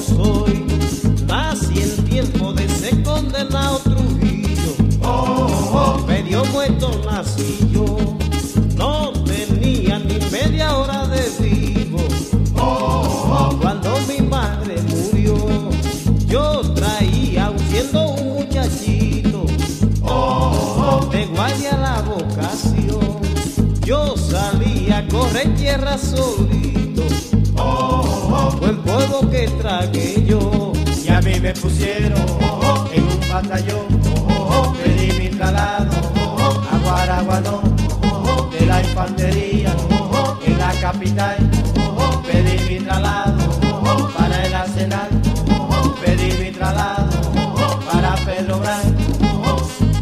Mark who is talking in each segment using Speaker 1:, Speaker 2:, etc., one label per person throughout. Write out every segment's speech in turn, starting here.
Speaker 1: soy. Nací en tiempo de ese condenado Trujillo. Medio muerto nací yo. No tenía ni media hora de vivo. Cuando mi madre murió, yo traía, aun siendo un muchachito, de guardia la vocación. Yo salía a correr tierra solito, buen polvo que tragué yo.
Speaker 2: Y a mí me pusieron en un batallón, pedí mi traslado a Guaraguanó, de la infantería en la capital. Pedí mi traslado para el Arsenal, pedí mi traslado para Pedro Branco.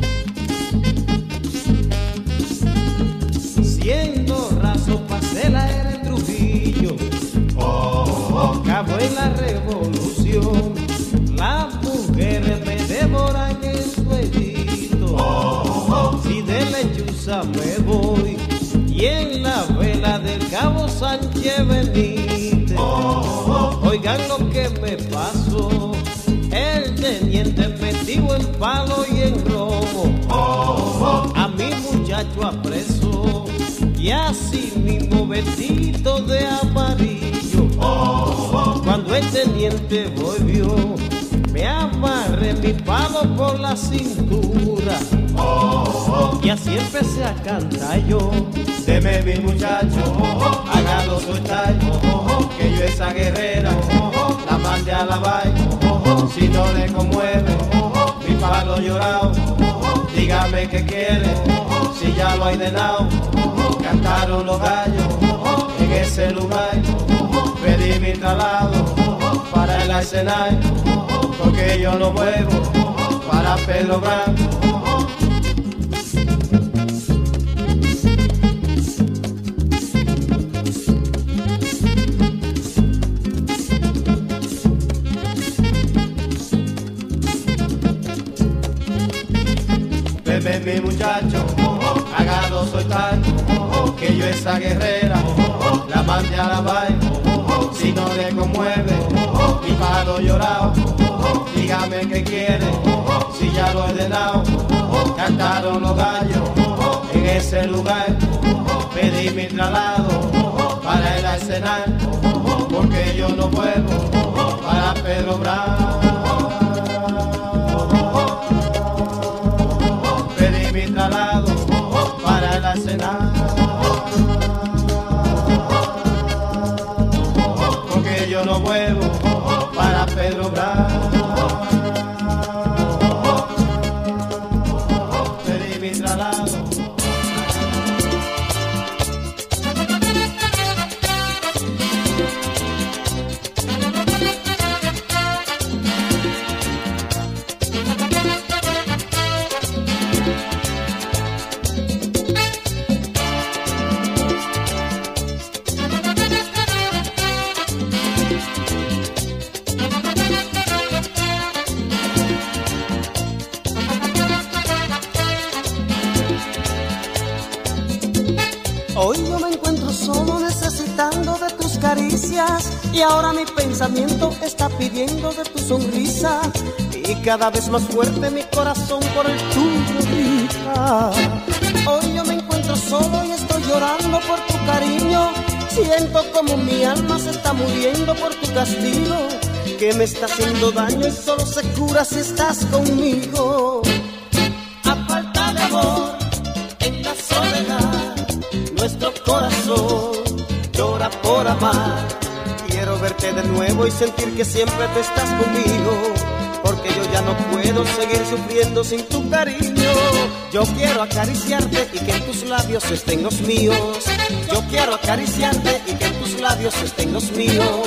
Speaker 1: Siendo raso pasé la era en Trujillo, acabó en la revolución. Las mujeres me devoran el suelito, si de lechuza me voy, y en la vela del Cabo Sánchez Benítez. Oigan lo que me pasó, el teniente metido en palo y en robo, a mi muchacho apresó, y así mismo vestido de amarillo. Cuando el teniente volvió, me amarré mi palo por la cintura, y así empecé a cantar yo.
Speaker 2: Deme mi muchacho, hágalo soltar, que yo esa guerrera la mande a la vaina. Si no le conmueve mi palo llorado, dígame qué quiere, si ya lo hay de lado. Cantaron los gallos en ese lugar, pedí mi traslado para el Arsenal, porque yo no muevo para Pedro Branco. Bebe mi muchacho, hágalo soltar, que yo esa guerrera la mande a la vaina. Si no le conmueve mi palo llorado, dígame qué quiere, si ya lo he ordenado. Cantaron los gallos en ese lugar, pedí mi traslado para el Arsenal, porque yo no puedo para Pedro Branco. Pedí mi traslado para el Arsenal, porque yo no vuelvo para Pedro Branco. Pedí mi traslado.
Speaker 1: Hoy yo me encuentro solo necesitando de tus caricias, y ahora mi pensamiento está pidiendo de tu sonrisa, y cada vez más fuerte mi corazón por el tuyo grita. Hoy yo me encuentro solo y estoy llorando por tu cariño, siento como mi alma se está muriendo por tu castigo, que me está haciendo daño y solo se cura si estás conmigo. A falta de amor en la soledad, nuestro corazón llora por amar. Quiero verte de nuevo y sentir que siempre tú estás conmigo, porque yo ya no puedo seguir sufriendo sin tu cariño. Yo quiero acariciarte y que en tus labios estén los míos. Yo quiero acariciarte y que en tus labios estén los míos.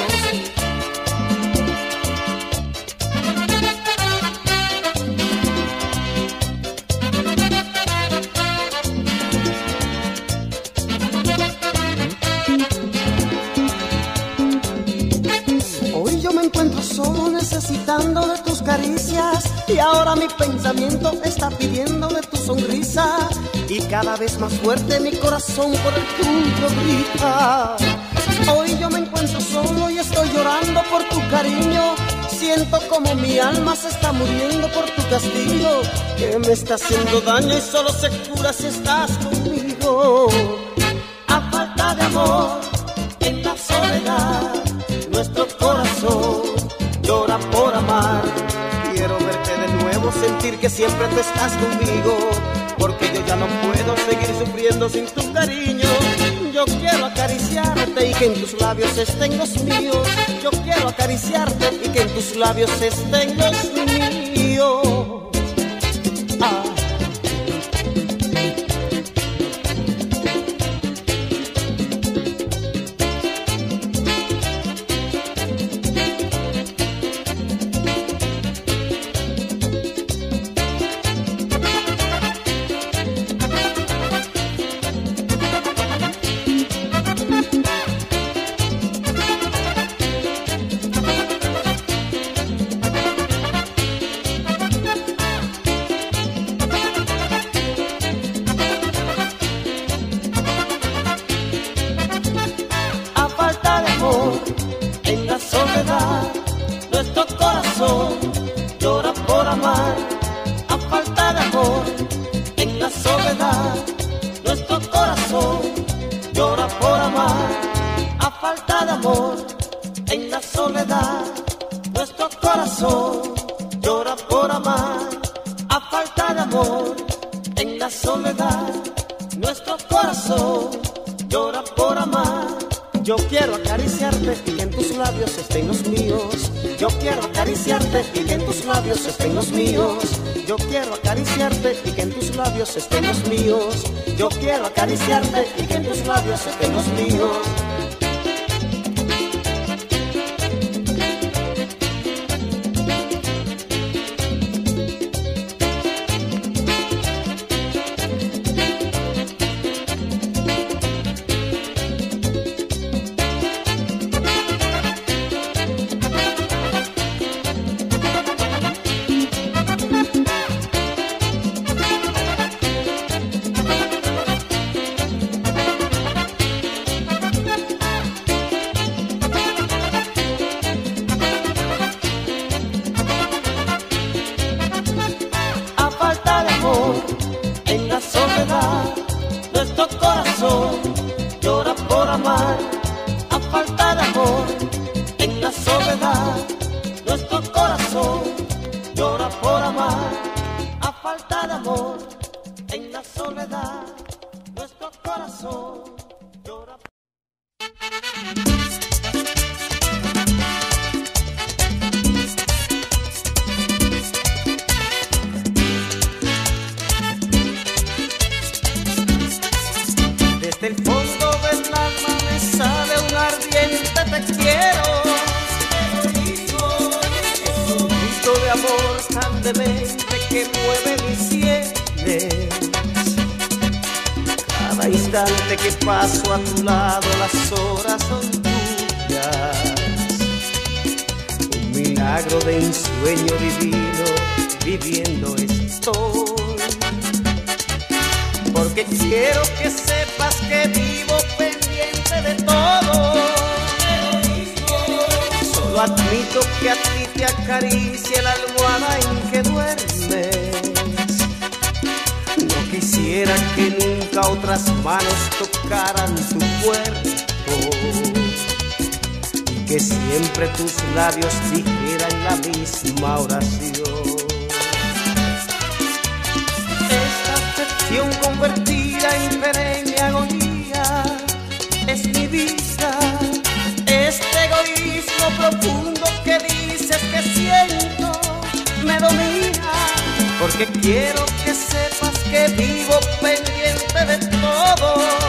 Speaker 1: Encuentro solo necesitando de tus caricias, y ahora mi pensamiento está pidiendo de tu sonrisa, y cada vez más fuerte mi corazón por el tuyo grita. Hoy yo me encuentro solo y estoy llorando por tu cariño. Siento como mi alma se está muriendo por tu castigo, que me está haciendo daño y solo se cura si estás conmigo. A falta de amor, en la soledad, nuestro corazón llora por amar. Quiero verte de nuevo, sentir que siempre tú estás conmigo, porque yo ya no puedo seguir sufriendo sin tu cariño. Yo quiero acariciarte y que en tus labios estén los míos. Yo quiero acariciarte y que en tus labios estén los míos. Ah. En la soledad, nuestro corazón llora por amar. A falta de amor, en la soledad, nuestro corazón llora por amar. A falta de amor, en la soledad, nuestro corazón llora por amar. A falta de amor, en la soledad, nuestro corazón llora por amar. Yo quiero acariciarte y que en tus labios estén los míos. Yo quiero acariciarte y que en tus labios estén los míos. Yo quiero acariciarte y que en tus labios estén los míos. Yo quiero acariciarte y que en tus labios estén los míos. En la soledad, nuestro corazón llora por amar. A falta de amor, en la soledad, nuestro corazón llora por amar. A falta de amor, en la soledad, nuestro corazón llora por amar. Desde el fondo del alma me sale un ardiente te quiero. Es un grito de amor tan demente que mueve mis sienes. Cada instante que paso a tu lado las horas son tuyas. Un milagro de ensueño divino viviendo estoy. Porque quiero que sepas que vivo pendiente de todo. Solo admito que a ti te acaricie la almohada en que duermes. No quisiera que nunca otras manos tocaran tu cuerpo y que siempre tus labios dijeran la misma oración. Convertida en perenne agonía es mi vida. Este egoísmo profundo que dices que siento me domina. Porque quiero que sepas que vivo pendiente de todo.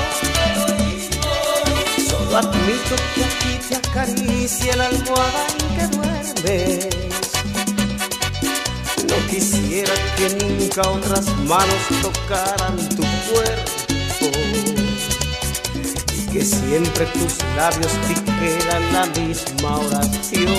Speaker 1: Solo admito que aquí te acaricie la almohada en que duermes. No quisiera que nunca otras manos tocaran tu cuerpo y que siempre tus labios dijeran la misma oración.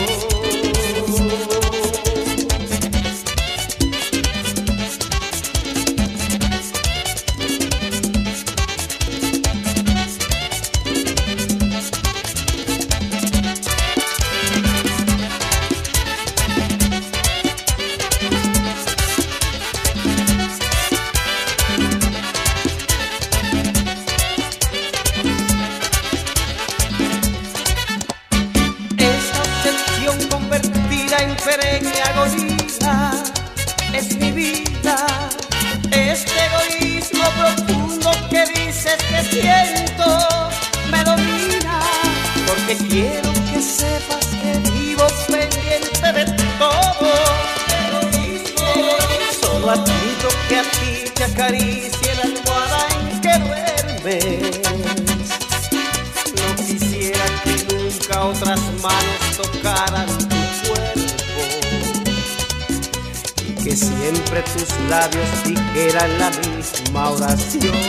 Speaker 1: que siento me domina, porque quiero que sepas que vivo pendiente de todo. Solo admito que a ti te acaricie la almohada en que duermes. No quisiera que nunca otras manos tocaran tu cuerpo y que siempre tus labios dijeran la misma oración.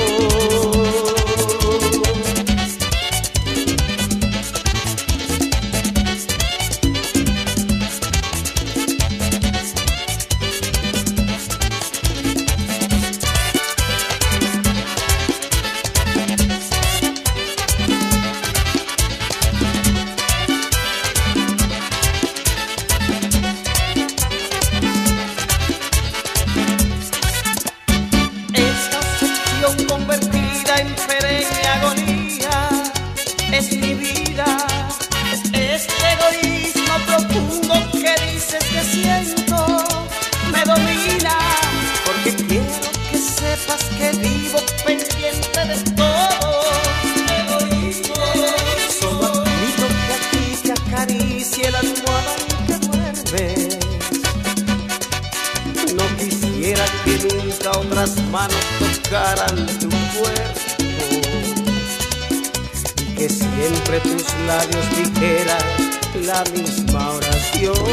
Speaker 1: Convertida en perenne agonía es mi vida. Este egoísmo profundo que dices que siento me domina, porque quiero que sepas que vivo pendiente de todo. Egoísmo. Solo admito que a ti te acaricie la almohada en que duermes. No quisiera que nunca otras manos tocaran tu cuerpo y que siempre tus labios dijeran la misma oración.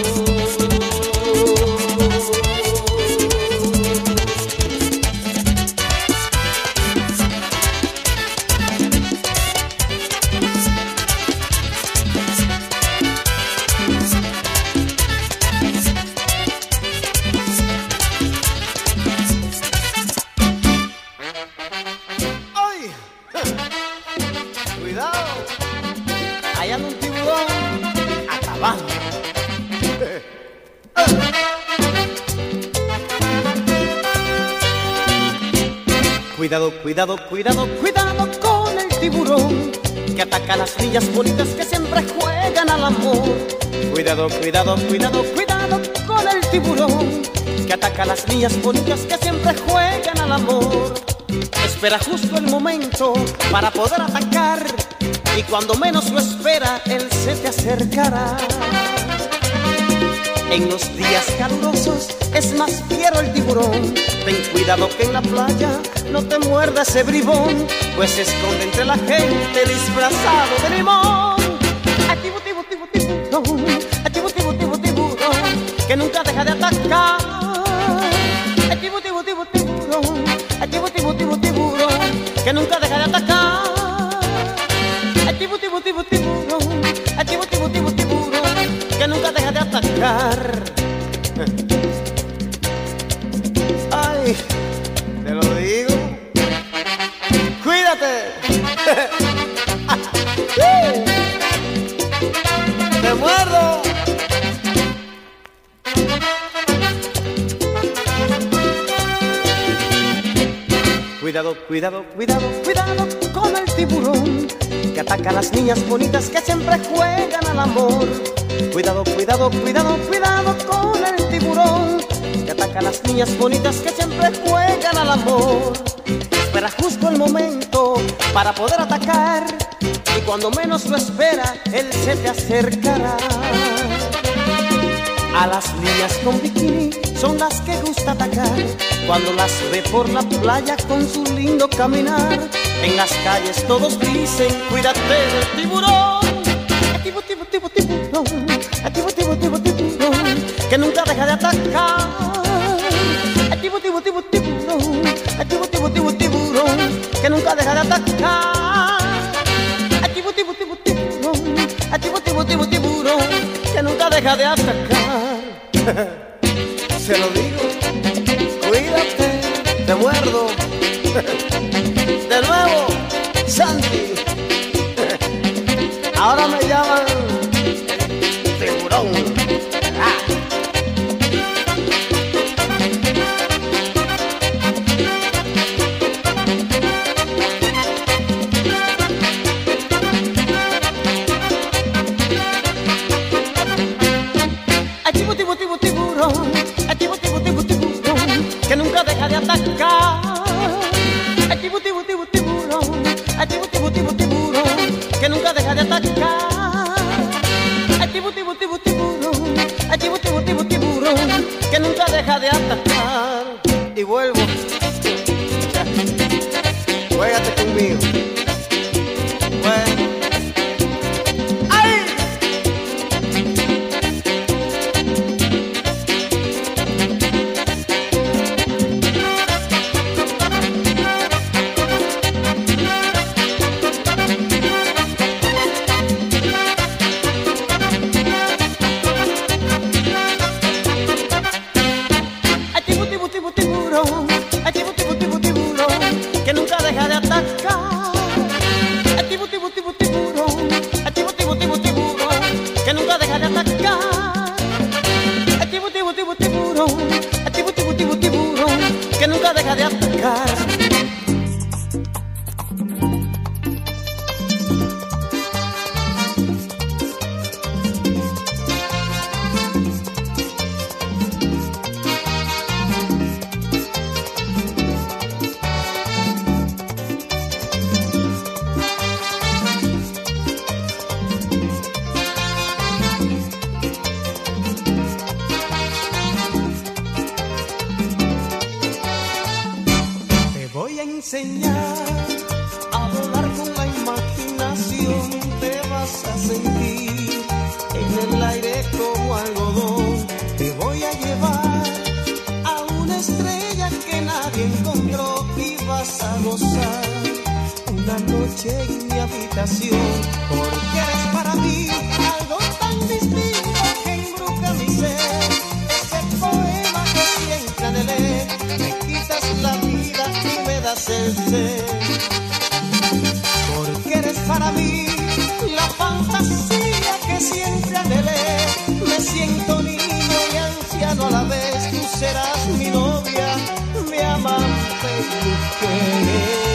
Speaker 1: Cuidado, allá anda un tiburón acabando. Cuidado, cuidado, cuidado, cuidado con el tiburón que ataca a las niñas bonitas que siempre juegan al amor. Cuidado, cuidado, cuidado, cuidado con el tiburón que ataca a las niñas bonitas que siempre juegan al amor. Espera justo el momento para poder atacar y cuando menos lo espera, él se te acercará. En los días calurosos es más fiero el tiburón. Ten cuidado que en la playa no te muerda ese bribón, pues se esconde entre la gente disfrazado de limón. A tibu, tibu, tibu, tiburón, a tibu, tibu, tibu, tiburón, que nunca deja de atacar. A tibu, tibu, tibu, tiburón, a tibu, tibu, tibu, tiburón, que nunca deja de atacar. A tibu, tibu, tibu, tiburón, a tibu, tibu, tibu, tiburón, que nunca deja de atacar. Ay, te lo digo. Cuídate. Te muerdo. Cuidado, cuidado, cuidado, cuidado con el tiburón que ataca a las niñas bonitas que siempre juegan al amor. Cuidado, cuidado, cuidado, cuidado con el tiburón que ataca a las niñas bonitas que siempre juegan al amor. Espera justo el momento para poder atacar y cuando menos lo espera, él se te acercará. A las niñas con bikini son las que gusta atacar cuando las ve por la playa con su lindo caminar. En las calles todos dicen, cuídate del tiburón. Tibu, tibu, tibu, tiburón, tibu, tibu, tibu, tiburón, que nunca deja de atacar. Tibu, tibu, tibu, tiburón, tibu, tibu, tibu, tiburón, que nunca deja de atacar. Tibu, tibu, tibu, tiburón, tibu, tibu, tibu, tiburón, que nunca deja de atacar. Se lo digo, cuídate, te muerdo. De nuevo, Santi. Ahora me llaman tiburón. Tibu, tibu, tibu, tiburón, tibu, tibu, tibu, tiburón, que nunca deja de atacar. Tibu, tibu, tibu, tiburón. que nunca deja de atacar. Ay, tiburón, ay, tiburón, que nunca deja de atacar. Y vuelvo, juégate conmigo. Bueno. Que nunca deja de atacar. Enseñar a volar con la imaginación, te vas a sentir en el aire como algodón. Te voy a llevar a una estrella que nadie encontró y vas a gozar una noche en mi habitación, porque eres para mí algo tan distinto que embruja mi ser. Ese poema que siempre anhelé, me quitas la vida y me das el ser, porque eres para mí la fantasía que siempre anhelé. Me siento niño y anciano a la vez, tú serás mi novia, mi amante y mujer.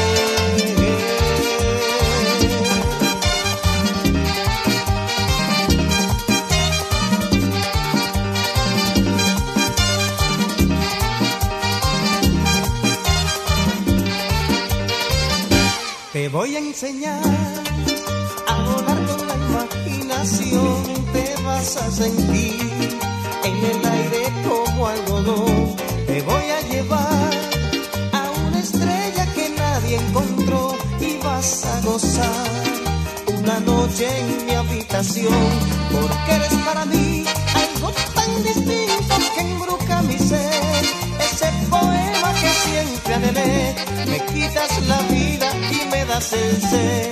Speaker 1: Te voy a enseñar a volar con la imaginación, te vas a sentir en el aire como algodón. Te voy a llevar a una estrella que nadie encontró y vas a gozar una noche en mi habitación, porque eres para mí algo tan distinto que embruja mi ser. Ese poema que siempre anhelé, me quitas la vida y me das el ser,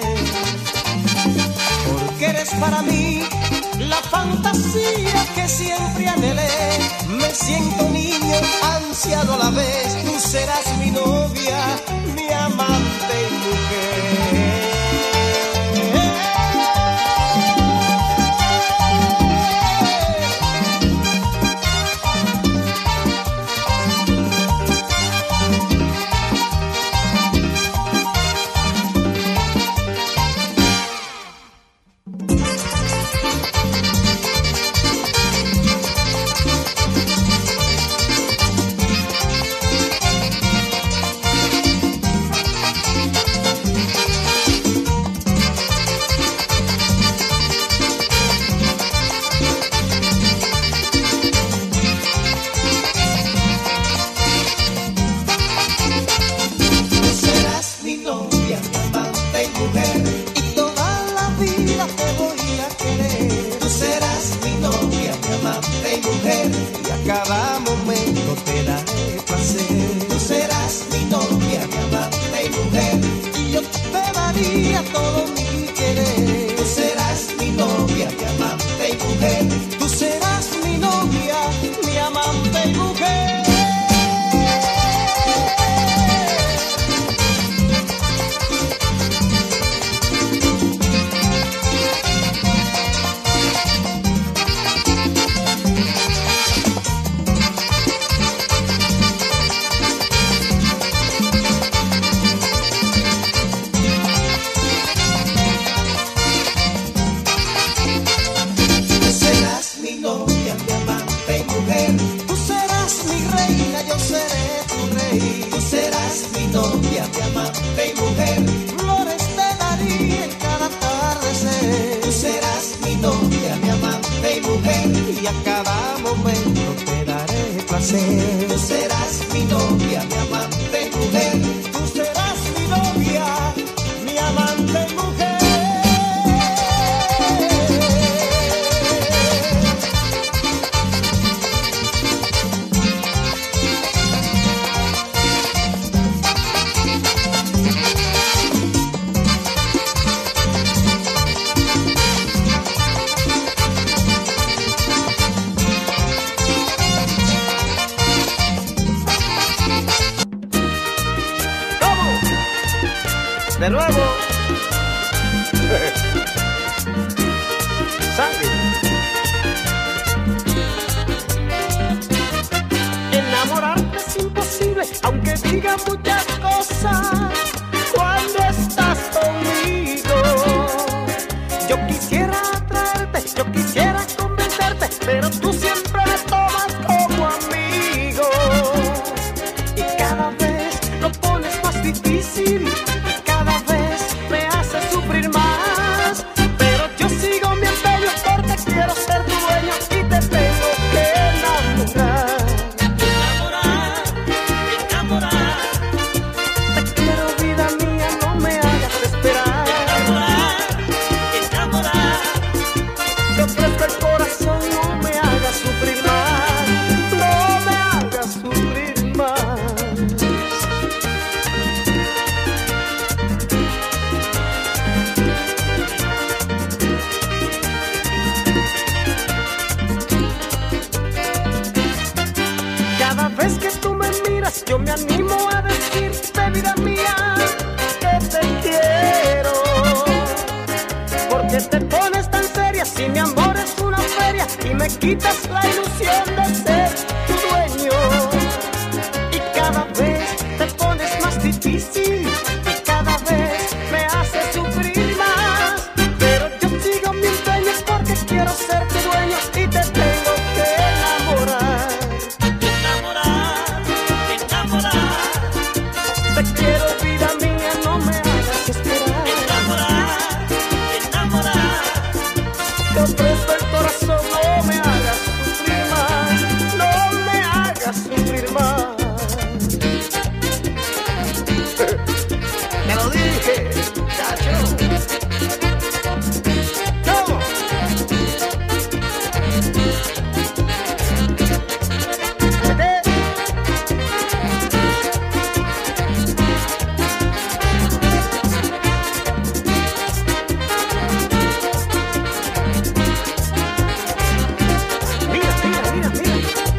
Speaker 1: porque eres para mí la fantasía que siempre anhelé. Me siento niño, anciano a la vez, tú serás mi novia, mi amante y mujer. ser.
Speaker 3: Tú serás mi novia, mi amante mujer.
Speaker 1: Tú serás mi novia, mi amante mujer.
Speaker 2: De nuevo. Sandy.
Speaker 1: Enamorarte es imposible, aunque diga muchas cosas. Cuando estás conmigo, yo quisiera atraerte, yo quisiera convencerte, pero tú siempre me tomas como amigo. Y cada vez lo pones más difícil. Quiero ser tu dueño y te tengo que enamorar.
Speaker 3: Enamorar.
Speaker 1: Te quiero, vida mía, no me hagas esperar.
Speaker 3: Enamorar.
Speaker 1: Te ofrezco el corazón, no me hagas sufrir más. No me hagas sufrir más. Cada vez que tú me miras, yo me animo a decirte, vida mía, que te quiero. Porque te pones tan seria, si mi amor es una feria, y me quitas la ilusión de ser tu dueño. Y cada vez te pones más difícil, y cada vez me haces sufrir más. Pero yo sigo mi empeño porque quiero ser tu dueño y te tengo que enamorar. Te quiero, vida mía, no me hagas esperar.
Speaker 3: Enamorar.
Speaker 1: Te ofrezco el corazón, no me hagas sufrir más. No me hagas sufrir más. Te lo dije, chacho. ¿Cómo? Mira, mira, mira, mira.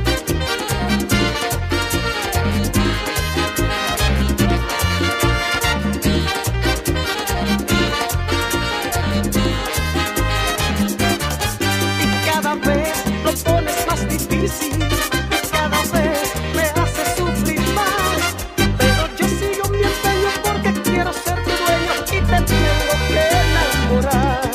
Speaker 1: Y cada vez lo pones más difícil, y cada vez me haces sufrir más. Pero yo sigo mi empeño porque quiero ser tu dueño y te tengo que enamorar.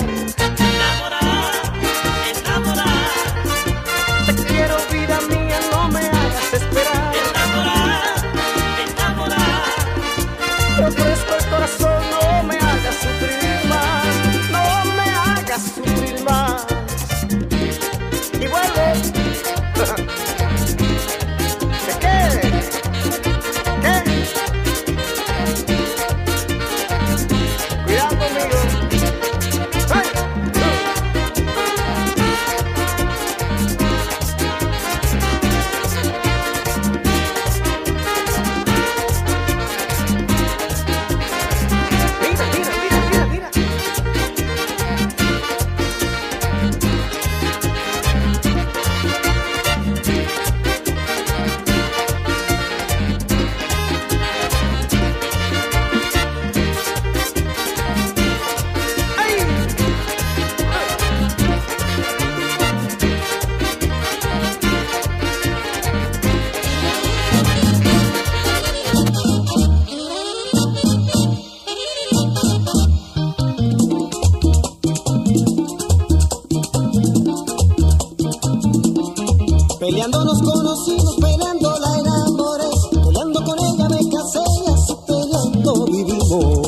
Speaker 3: Enamorar.
Speaker 1: Te quiero, vida mía, no me hagas esperar.
Speaker 3: Enamorar.
Speaker 1: Te ofrezco el corazón, no me hagas sufrir más. No me hagas sufrir más. Y vuelvo. ¿De qué? ¿Qué? Cuidado conmigo. ¡Ay! Mira, mira, mira, mira, mira. Peleando nos conocimos, peleando la enamoré, peleando con ella me casé y así peleando vivimos.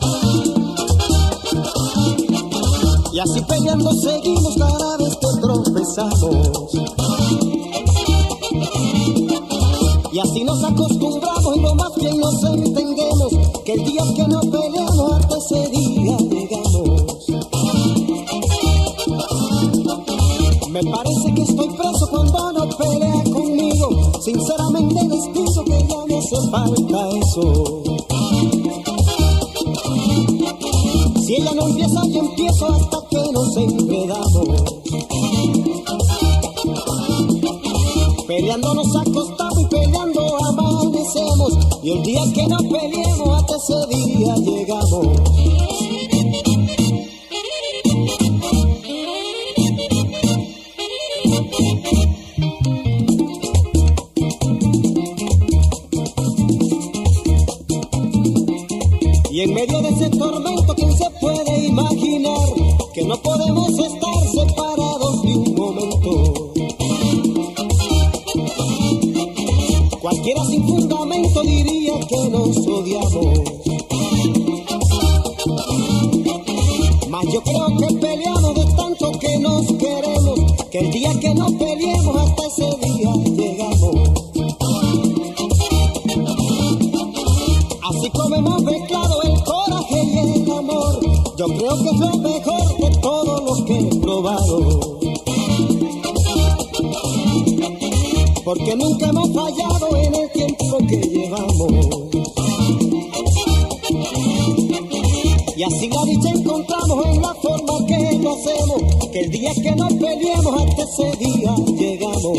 Speaker 1: Y así peleando seguimos cada vez que tropezamos. así nos acostumbramos y lo más bien nos entendemos, que el día que no peleamos hasta ese día llegamos. Me parece que estoy preso cuando no pelea conmigo, sinceramente les pienso que ya me hace falta eso. Si ella no empieza, yo empiezo hasta que nos enredamos. Peleando nos acostamos y peleando amanecemos, y el día que no peleemos hasta ese día llegamos. Y en medio de ese tormento, ¿quién se puede imaginar que no podemos estar separados de un momento? Cualquiera sin fundamento diría que nos odiamos, mas yo creo que peleamos de tanto que nos queremos, que el día que no peleemos hasta ese día llegamos. Así como hemos mezclado el coraje y el amor, yo creo que es lo mejor de todo lo que he probado. Porque nunca hemos fallado en el tiempo que llevamos. Y así la dicha encontramos en la forma que lo hacemos, que el día que nos peleemos hasta ese día llegamos.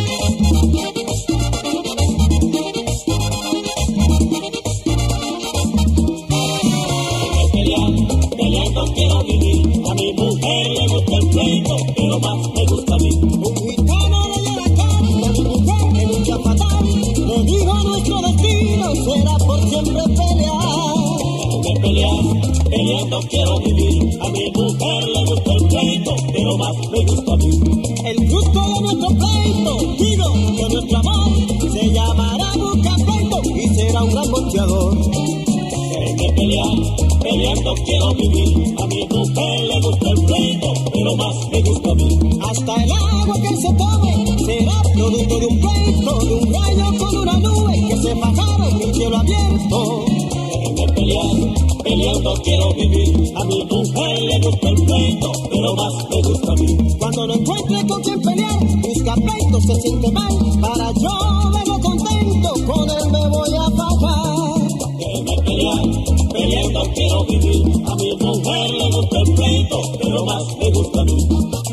Speaker 3: Peleando quiero vivir, a mi mujer le gusta el pleito, pero más me gusta a mí.
Speaker 1: Un gitano le dio la cara a mi mujer que lucha fatal, le dijo nuestro destino será por siempre pelear.
Speaker 3: De pelear, peleando quiero vivir, a mi mujer le gusta el pleito, pero más me gusta a mí.
Speaker 1: El fruto de nuestro pleito, digo, de nuestro amor, se llamará Buscapleito y será un gran boxeador.
Speaker 3: De pelear, peleando quiero vivir, a mi mujer le gusta el pleito, pero más me gusta a mí.
Speaker 1: Hasta el agua que se tome será producto de un pleito, de un rayo con una nube que se bajaba en el cielo abierto.
Speaker 3: De pelear, peleando quiero vivir, a mi mujer le gusta el pleito, pero más me gusta a mí.
Speaker 1: Cuando no encuentre con quien pelear, Buscapleito se siente mal, para yo verlo contento, con él me voy a bajar.
Speaker 3: De pelear, peleando quiero vivir, a mi mujer le gusta el pleito, pero más me gusta a mí.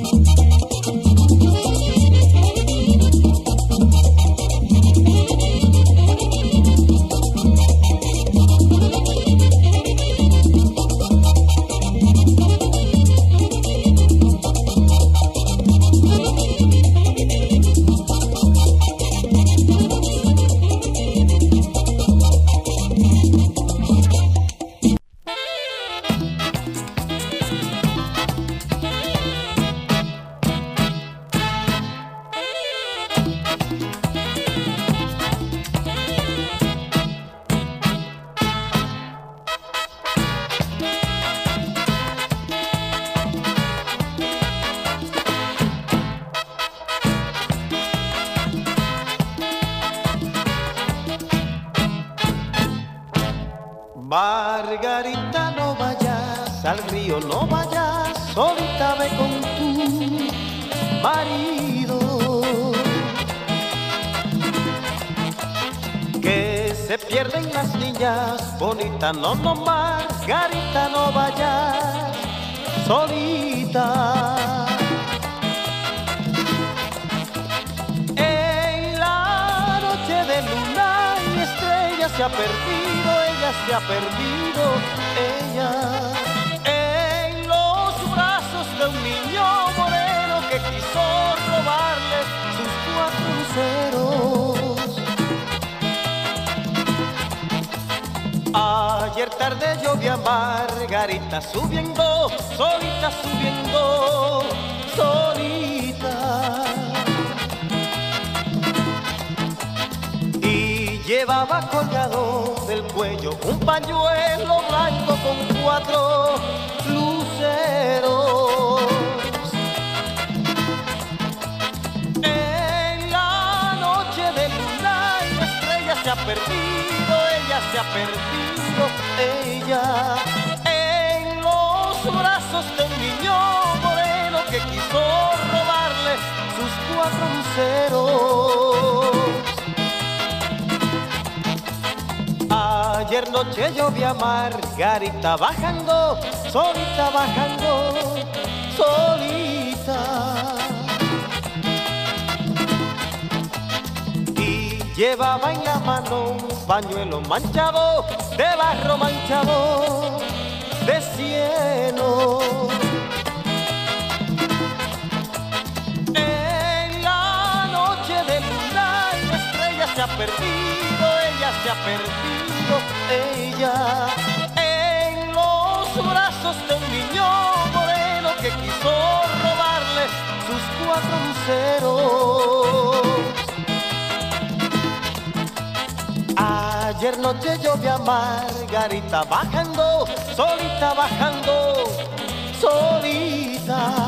Speaker 2: Margarita, no vayas al río, no vayas, solita ve con tu marido. Que se pierden las niñas bonitas, no, no, Margarita, no vayas solita. En la noche de luna y estrellas se ha perdido, ella se ha perdido, ella, en los brazos de un niño moreno que quiso robarle sus 4 luceros. Ayer tarde yo vi a Margarita subiendo, solita subiendo, solita. Llevaba colgado del cuello un pañuelo blanco con 4 luceros. En la noche de luna y
Speaker 1: perdido, ella se ha perdido, ella en los brazos de un niño moreno que quiso robarle sus 4 luceros. Ayer noche yo vi a Margarita bajando, solita bajando, solita. Llevaba en la mano un pañuelo manchado, de barro manchado, de cieno. En la noche de luna y estrella se ha perdido, ella se ha perdido, ella en los brazos de un niño moreno que quiso robarle sus 4 luceros. Ayer noche yo vi a Margarita bajando, solita bajando, solita.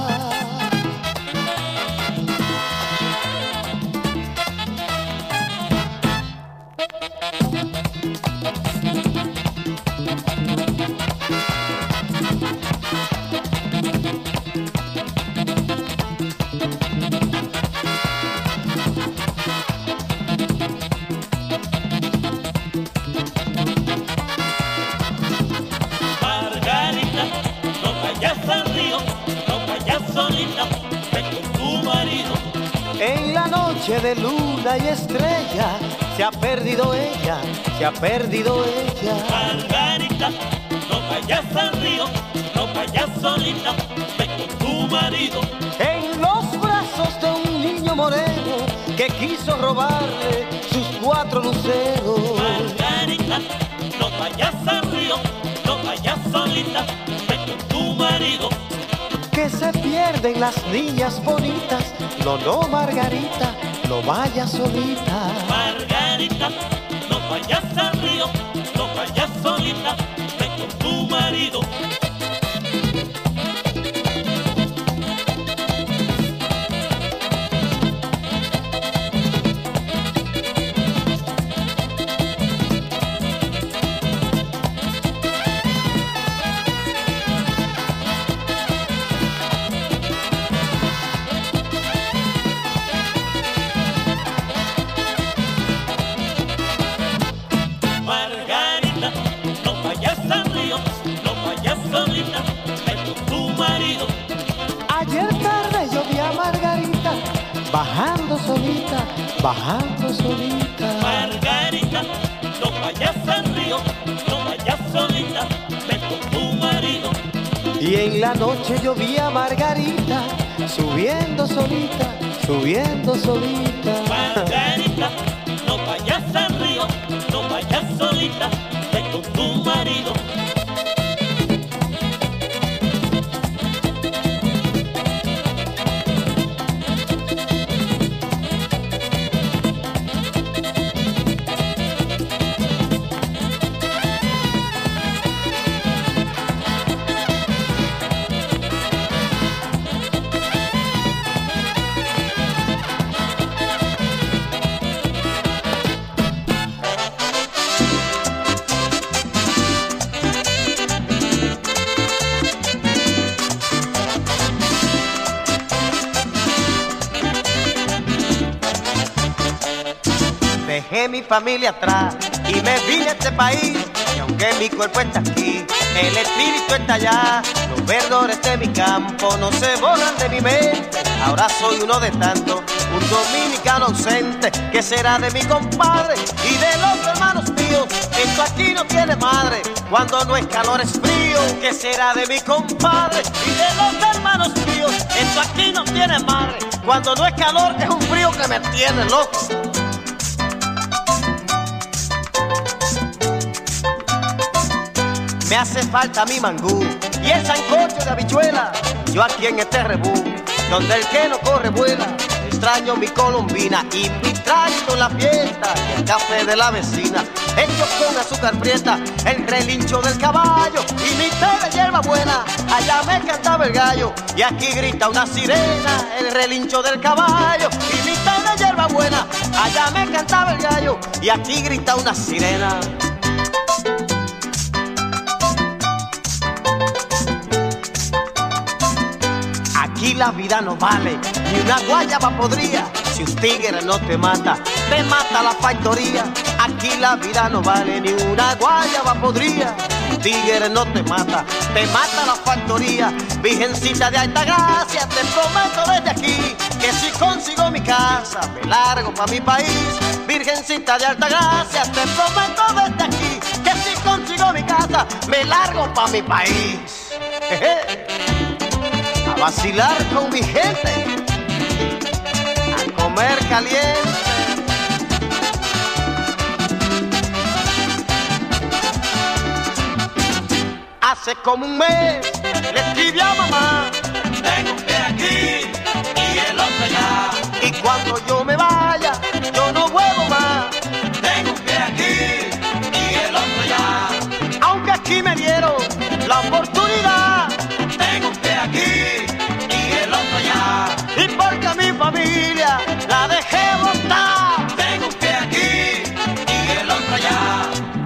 Speaker 1: En la noche de luna y estrella se ha perdido ella, se ha perdido ella.
Speaker 3: Margarita, no vayas al río, no vayas solita, ve con tu marido.
Speaker 1: En los brazos de un niño moreno que quiso robarle sus 4 luceros.
Speaker 3: Margarita, no vayas al río, no vayas solita, ve con tu marido.
Speaker 1: Que se pierden las niñas bonitas. No, no, Margarita, no vayas solita.
Speaker 3: Margarita, no vayas al río, no vayas solita, ve con tu marido.
Speaker 1: Bajando solita, bajando solita.
Speaker 3: Margarita, no vayas al río, no vayas solita, ven con tu marido.
Speaker 1: Y en la noche yo vi a Margarita subiendo solita, subiendo solita.
Speaker 3: Margarita, no vayas al río, no vayas solita, ven con tu marido.
Speaker 1: Dejé mi familia atrás y me vine a este país. Y aunque mi cuerpo está aquí, el espíritu está allá. Los verdores de mi campo no se borran de mi mente. Ahora soy uno de tantos, un dominicano ausente. ¿Qué será de mi compadre y de los hermanos míos? Esto aquí no tiene madre, cuando no es calor es frío. ¿Qué será de mi compadre y de los hermanos míos? Esto aquí no tiene madre, cuando no es calor es un frío que me tiene loco. Me hace falta mi mangú y el sancocho de habichuela. Yo aquí en este rebú, donde el que no corre vuela. Extraño mi colombina y mi traguito en la fiesta. Y el café de la vecina, hecho con azúcar prieta. El relincho del caballo y mi té de hierba buena. Allá me cantaba el gallo y aquí grita una sirena. El relincho del caballo y mi té de hierba buena. Allá me cantaba el gallo y aquí grita una sirena. Aquí la vida no vale, ni una guayaba podría. Si un tigre no te mata la factoría. Aquí la vida no vale, ni una guayaba podría. Un tigre no te mata la factoría. Virgencita de alta gracia, te prometo desde aquí que si consigo mi casa, me largo pa' mi país. Virgencita de alta gracia, te prometo desde aquí que si consigo mi casa, me largo pa' mi país. A vacilar con mi gente, a comer caliente. Hace como un mes le escribí a mamá,
Speaker 3: tengo un pie aquí y el otro allá.
Speaker 1: y cuando yo me vaya, yo no vuelvo más.
Speaker 3: Tengo un pie aquí y el otro allá.
Speaker 1: Aunque aquí me dieron la oportunidad,
Speaker 3: Tengo un pie aquí y el otro allá.
Speaker 1: y porque a mi familia la dejé botar.
Speaker 3: Tengo un pie aquí y el otro allá.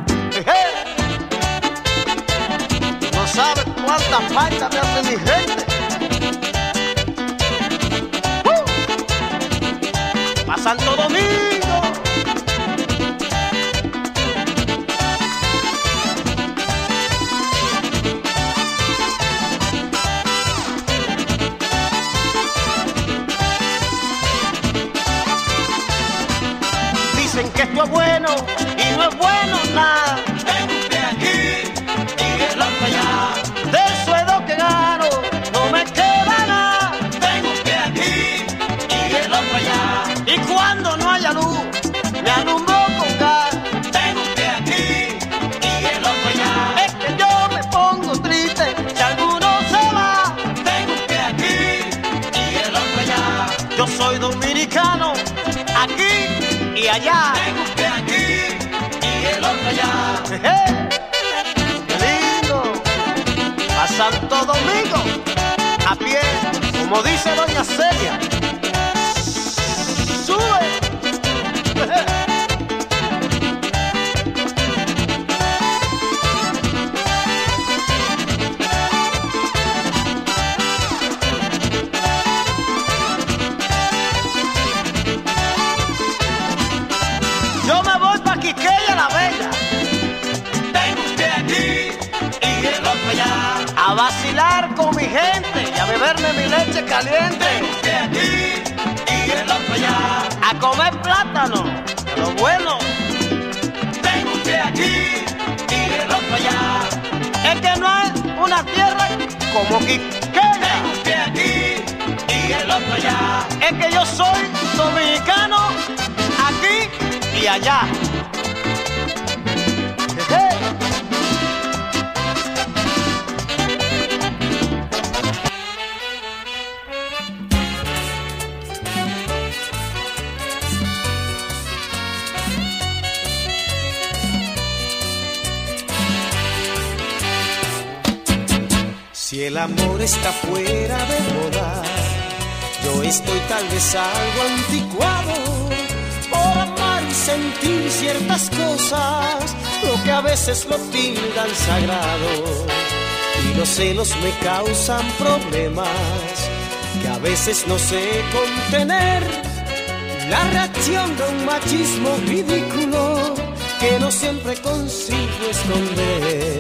Speaker 1: No sabes cuánta falta me hace mi gente. Pa' Santo Domingo. Dicen que esto es bueno y no es bueno nada.
Speaker 3: Tengo un pie aquí y el otro allá.
Speaker 1: Del sueldo que gano no me queda nada.
Speaker 3: Tengo un pie aquí y el otro allá.
Speaker 1: Y cuando no haya luz, me alumbro con gas.
Speaker 3: Tengo un pie aquí y el otro allá.
Speaker 1: Es que yo me pongo triste si alguno se va.
Speaker 3: Tengo un pie aquí y el otro allá.
Speaker 1: Yo soy dominicano, aquí y allá.
Speaker 3: Tengo un pie aquí y el otro allá.
Speaker 1: ¡Qué lindo! A Santo Domingo, a pie, como dice doña Celia. ¡Sube! Yo me voy pa' Quiqueya la Bella,
Speaker 3: Tengo un pie aquí y el otro allá.
Speaker 1: a vacilar con mi gente y a beberme mi leche caliente,
Speaker 3: Tengo un pie aquí y el otro allá.
Speaker 1: a comer plátano, de lo bueno.
Speaker 3: Tengo un pie aquí y el otro allá.
Speaker 1: Es que no hay una tierra como Quiqueya.
Speaker 3: Tengo un pie aquí y el otro allá.
Speaker 1: Es que yo soy dominicano, aquí y allá. Si el amor está fuera de moda, yo estoy tal vez algo anticuado por amar y sentir ciertas cosas, lo que a veces lo tildan sagrado. Y los celos me causan problemas que a veces no sé contener. La reacción de un machismo ridículo que no siempre consigo esconder.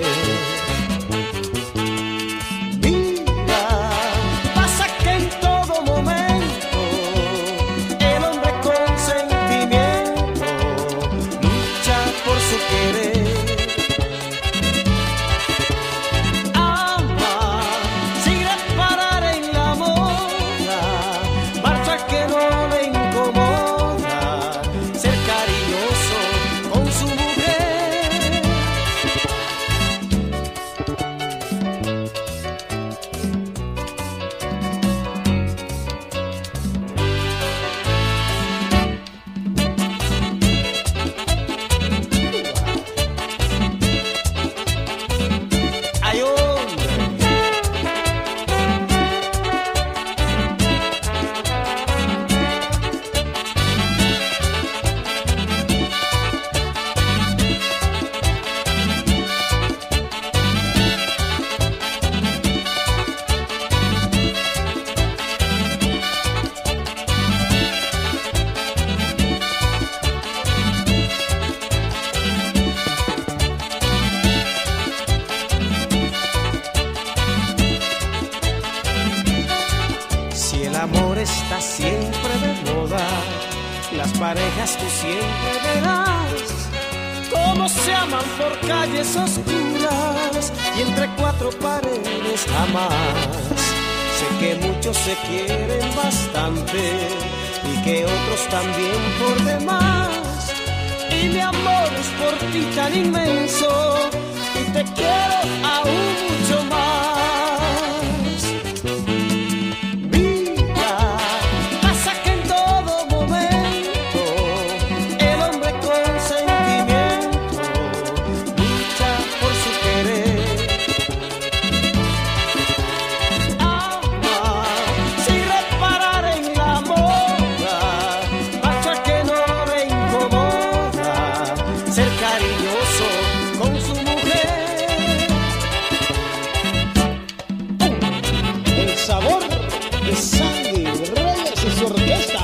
Speaker 1: parejas tú siempre verás cómo se aman por calles oscuras y entre cuatro paredes jamás. Sé que muchos se quieren bastante y que otros también por demás. Y mi amor es por ti tan inmenso y te quiero aún mucho más. Mira, pasa que en todo momento el hombre con sentimiento lucha por su querer. Ama sin reparar en la moda, pasa que no le incomoda ser cariñoso con su mujer.
Speaker 4: El sabor de Sandy Reyes y su orquesta.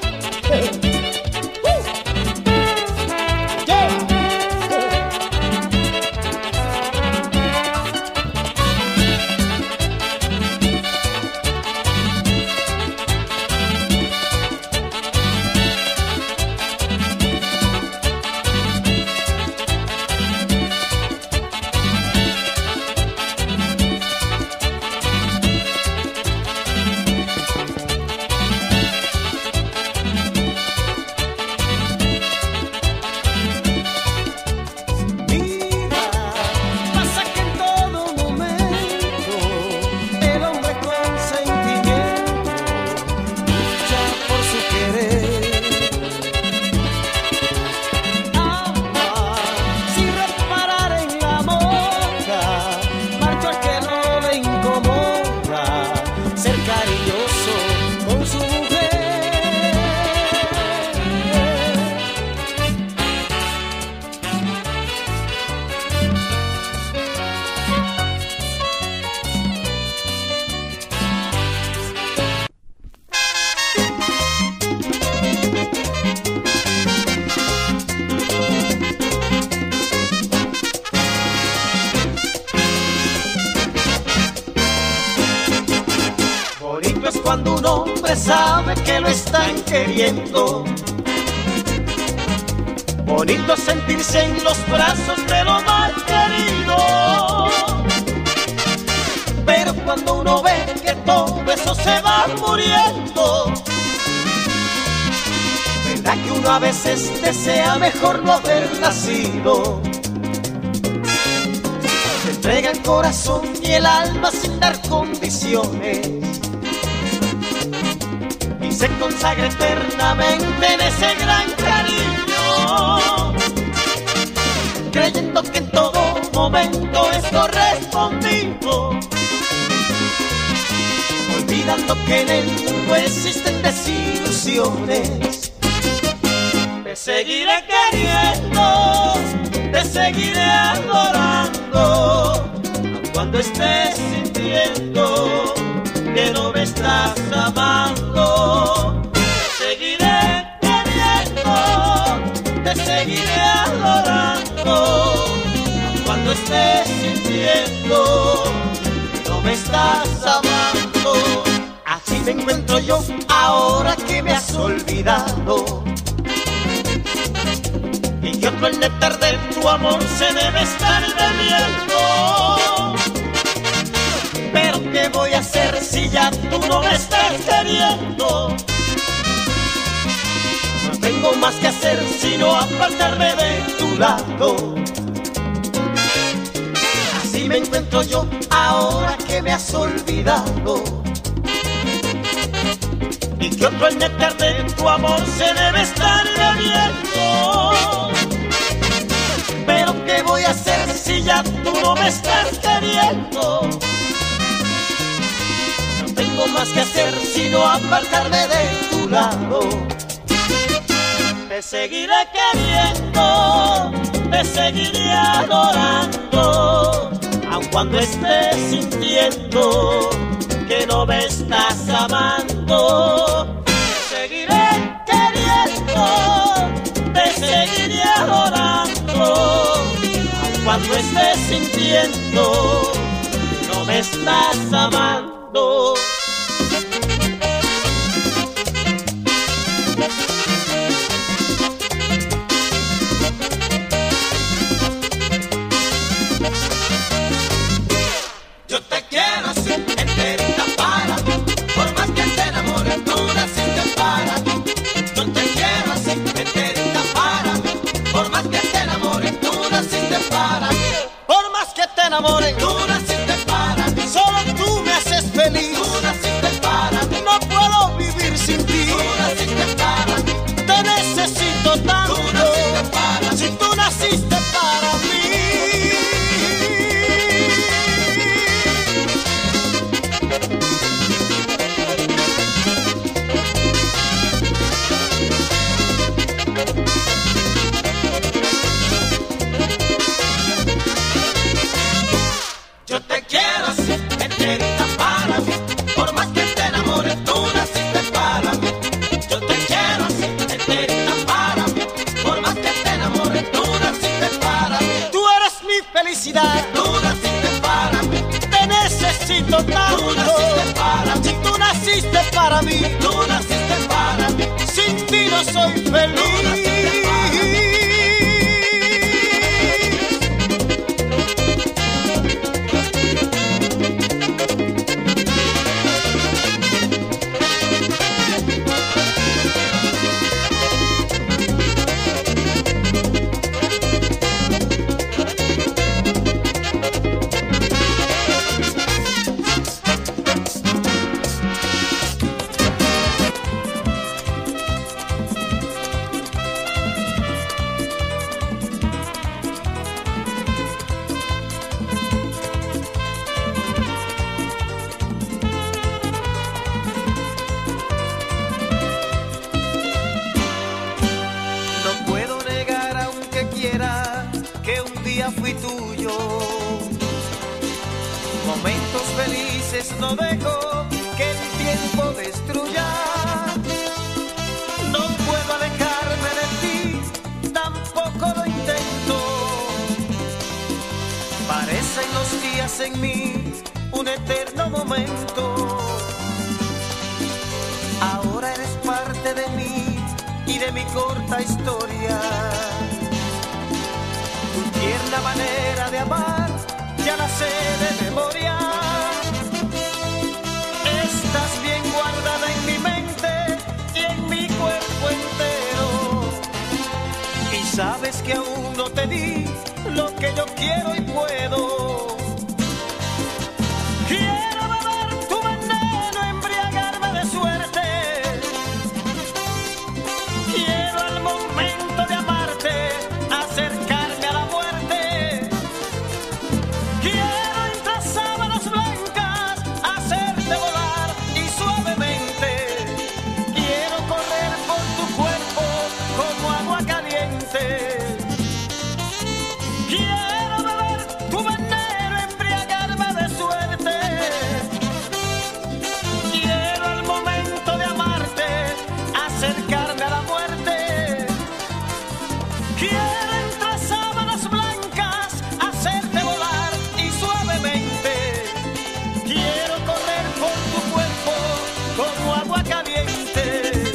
Speaker 1: Cuando un hombre sabe que lo están queriendo, bonito sentirse en los brazos de lo mal querido. Pero cuando uno ve que todo eso se va muriendo, verdad que uno a veces desea mejor no haber nacido. Se entrega el corazón y el alma sin dar condiciones y se consagra eternamente en ese gran cariño, creyendo que en todo momento es correspondido, olvidando que en el mundo existen desilusiones. Te seguiré queriendo, te seguiré adorando, aun cuando estés sintiendo que no me estás amando. Te seguiré queriendo, te seguiré adorando, aun cuando estés sintiendo que no me estás amando. Así me encuentro yo ahora que me has olvidado y que otro el néctar de tu amor se debe estar bebiendo. Pero ¿qué voy a hacer si ya tú no me estás queriendo? No tengo más que hacer sino apartarme de tu lado. Así me encuentro yo ahora que me has olvidado y que otro el néctar de tu amor se debe estar bebiendo. Pero ¿qué voy a hacer si ya tú no me estás queriendo? No tengo más que hacer sino apartarme de tu lado. Te seguiré queriendo, te seguiré adorando, aun cuando estés sintiendo que no me estás amando. Te seguiré queriendo, te seguiré adorando, aun cuando estés sintiendo que no me estás amando. enamore.
Speaker 2: Tú naciste para mí,
Speaker 1: Solo tú me haces feliz.
Speaker 2: tú naciste para mí,
Speaker 1: No puedo vivir sin ti.
Speaker 2: tú naciste para mí,
Speaker 1: Te necesito tanto.
Speaker 2: tú naciste para mí.
Speaker 1: Si tú naciste para mí.
Speaker 2: Yo te quiero así, enterita para mí. Por más que te enamores, tú naciste para mí. Yo te quiero así, enterita para mí. Por más que te enamores, tú naciste para mí.
Speaker 1: Tú eres mi felicidad.
Speaker 2: Tú naciste para mí,
Speaker 1: Te necesito tanto.
Speaker 2: tú naciste para mí.
Speaker 1: Si tú naciste para mí.
Speaker 2: Tú naciste para mí.
Speaker 1: Sin ti no soy feliz. No puedo negar aunque quiera que un día fui tuyo. Momentos felices no dejo que el tiempo destruya. No puedo alejarme de ti, tampoco lo intento. Parecen los días en mí un eterno momento. Ahora eres parte de mí y de mi corta historia. Tu tierna manera de amar ya la sé de memoria. Estás bien guardada en mi mente y en mi cuerpo entero. Y sabes que aún no te di lo que yo quiero y puedo. Quiero beber tu veneno, embriagarme de suerte. Quiero al momento de amarte acercarme a la muerte. Quiero entre sábanas blancas hacerte volar y suavemente. Quiero correr por tu cuerpo como agua caliente. Quiero beber tu veneno, embriagarme de suerte. Quiero al momento de amarte acercarme a la muerte. Quiero entre sábanas blancas hacerte volar y suavemente. Quiero correr por tu cuerpo como agua caliente.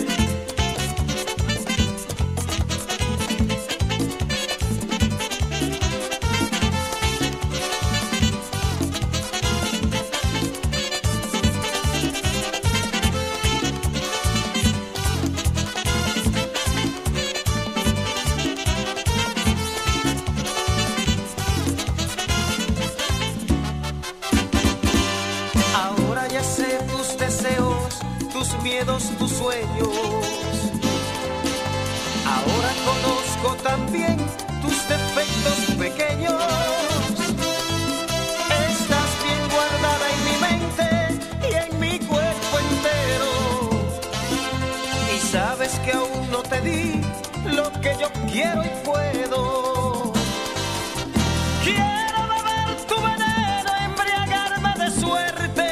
Speaker 1: Ahora ya sé tus deseos, tus miedos, tus sueños. Ahora conozco también tus defectos pequeños. Estás bien guardada en mi mente y en mi cuerpo entero. Y sabes que aún no te di lo que yo quiero y puedo. Quiero beber tu veneno, embriagarme de suerte.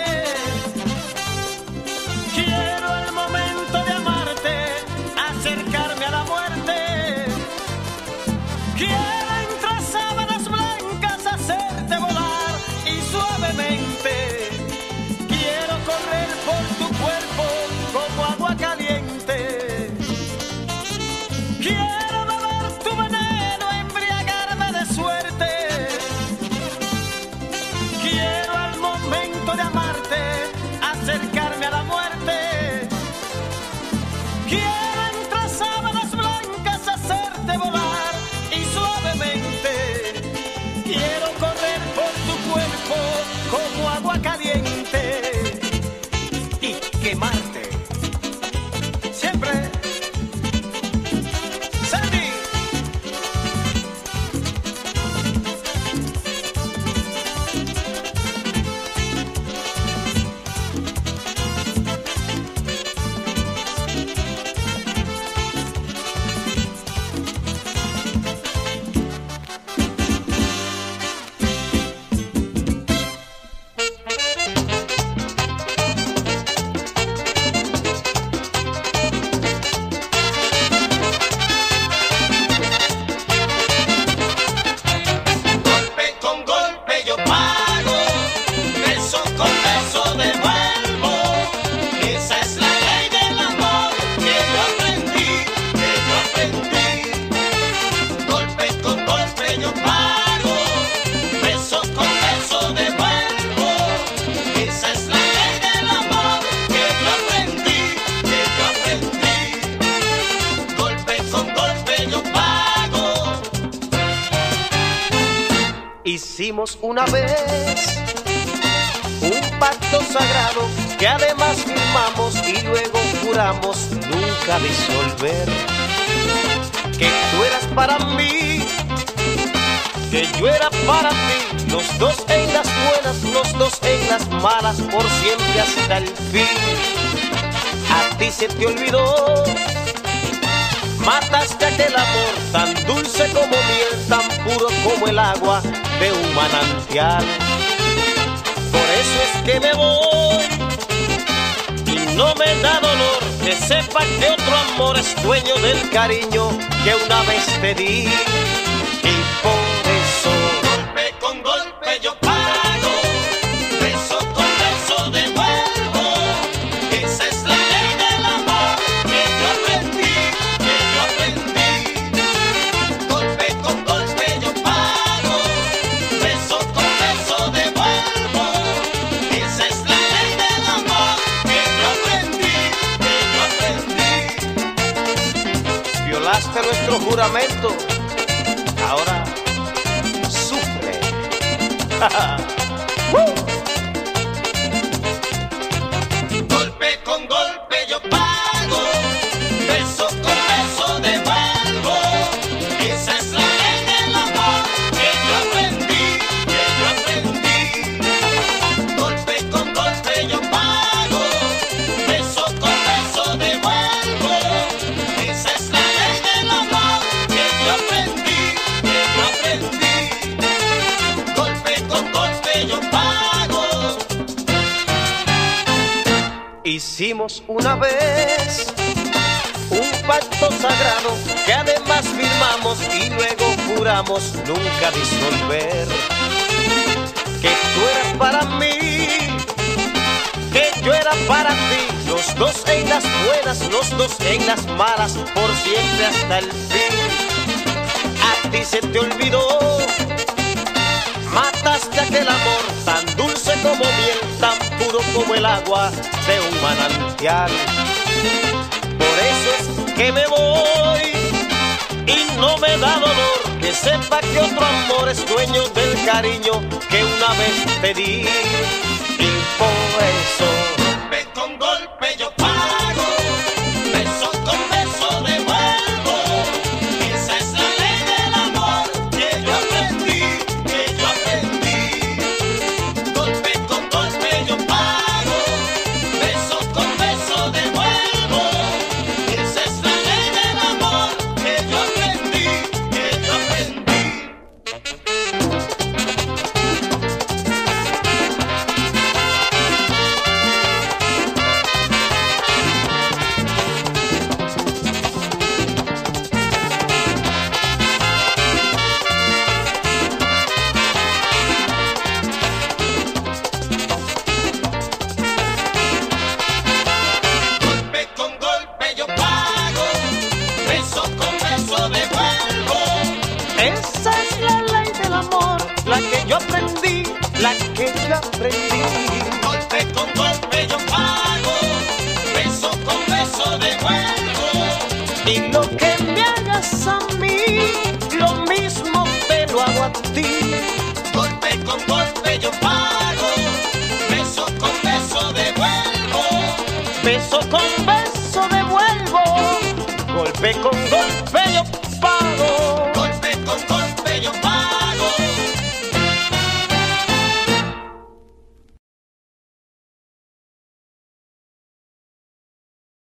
Speaker 1: Quiero al momento de amarte acercarme a la muerte. Quiero entre sábanas blancas hacerte volar y suavemente. Quiero correr por tu cuerpo como agua caliente. Quiero beber tu veneno, Hicimos una vez un pacto sagrado que además firmamos y luego juramos nunca disolver. Que tú eras para mí, que yo era para ti, los dos en las buenas, los dos en las malas, por siempre hasta el fin. A ti se te olvidó, mataste aquel amor tan dulce como miel, tan puro como el agua de un manantial. Por eso es que me voy y no me da dolor que sepa que otro amor es dueño del cariño que una vez te di. Y por eso
Speaker 3: golpe con golpe yo pago, beso con beso devuelvo. Esa es la ley del amor que yo aprendí, que yo aprendí. Golpe con golpe yo pago, beso con beso devuelvo. Esa es la ley del amor que yo aprendí, que yo aprendí.
Speaker 1: violaste nuestro juramento, ahora sufre.
Speaker 3: Golpe con golpe yo pago, beso con beso devuelvo. Esa es la ley del amor que yo aprendí, que yo aprendí. Golpe con golpe yo pago, beso con beso devuelvo. Esa es la ley del amor que yo aprendí, que yo aprendí. Golpe con golpe yo pago.
Speaker 1: Hicimos una vez un pacto sagrado que además firmamos y luego juramos nunca disolver. Que tú eras para mí, que yo era para ti, los dos en las buenas, los dos en las malas, por siempre hasta el fin. A ti se te olvidó, mataste aquel amor tan dulce como miel, tan puro como el agua de un manantial. Por eso es que me voy y no me da dolor que sepa que otro amor es dueño del cariño que una vez te di. Y por eso
Speaker 3: Golpe con golpe yo pago, beso con beso devuelvo. Esa es la ley del amor que yo aprendí, que yo aprendí. Golpe con golpe yo pago, beso con beso devuelvo. Esa es la ley del amor que yo aprendí, que yo aprendí. Golpe con golpe yo pago, beso con beso devuelvo.
Speaker 1: esa es la ley del amor, la que yo aprendí, la que yo aprendí.
Speaker 3: Golpe con golpe yo pago, beso con beso devuelvo.
Speaker 1: Y lo que me hagas a mí, lo mismo te lo hago a ti.
Speaker 3: Golpe con golpe yo pago, beso con beso devuelvo.
Speaker 1: Beso con beso devuelvo, golpe con golpe